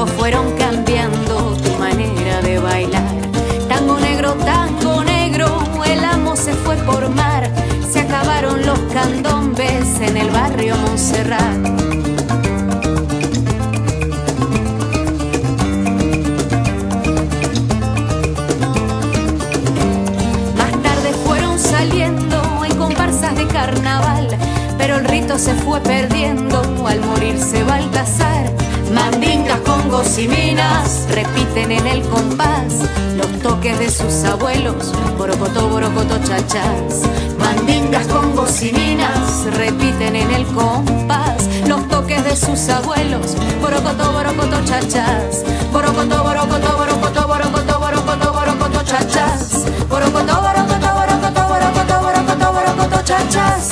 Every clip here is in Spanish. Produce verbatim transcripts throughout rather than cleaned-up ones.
tiempos fueron cambiando tu manera de bailar. Tango negro, tango negro, el amo se fue por mar. Se acabaron los candombes en el barrio Montserrat. Carnaval, pero el rito se fue perdiendo al morirse Baltasar. Mandingas, congos y minas repiten en el compás los toques de sus abuelos, borocotó, borocotó, chachás. Mandingas, congos y minas repiten en el compás los toques de sus abuelos, borocotó, borocotó, chachás. Borocotó, borocotó, borocotó, borocotó, borocotó, borocotó, chachás. Borocotó, borocotó, borocotó, borocotó, borocotó, borocotó, chachás.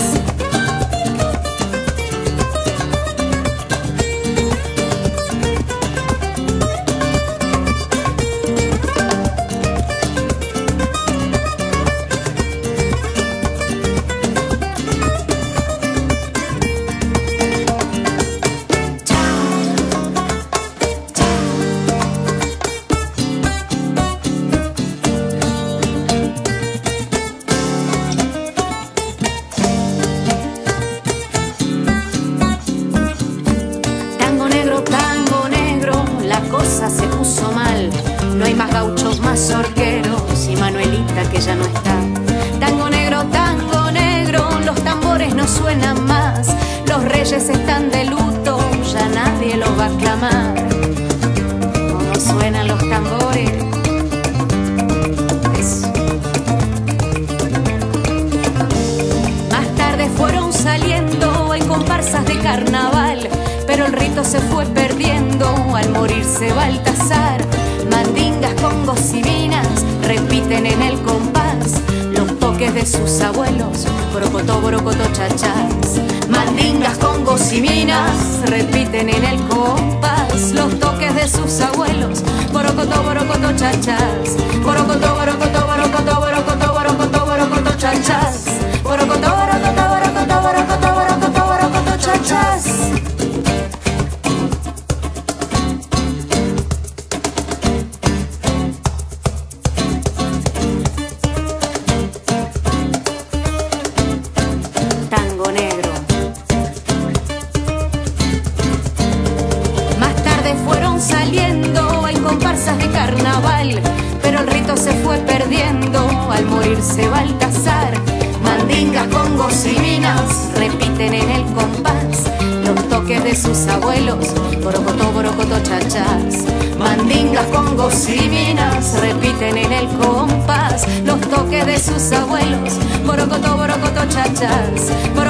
Se puso mal, no hay más gauchos, más orqueros y Manuelita que ya no está. Tango negro, tango negro, los tambores no suenan más, los reyes están de luto, ya nadie los va a aclamar. ¿Cómo suenan los tambores? Eso. Más tarde fueron saliendo en comparsas de carnaval, pero el rito se fue perdiendo al morirse Baltasar. Mandingas, congos y minas repiten en el compás los toques de sus abuelos, borocotó, borocotó, chachás. Mandingas, congos y minas repiten en el compás los toques de sus abuelos, borocotó, borocotó, chachás. Borocotó, borocotó, borocotó, borocotó, borocotó, borocotó, chachás. Borocotó, borocotó, borocotó, borocotó, borocotó, borocotó, chachás. Tango negro. Más tarde fueron saliendo en comparsas de carnaval, pero el rito se fue perdiendo al morirse Baltasar. Mandingas, congos y minas repiten en el compás los toques de sus abuelos, borocotó, borocotó, chachás. Mandingas, congos y minas repiten en el compás los toques de sus abuelos, borocotó, borocotó, chachás.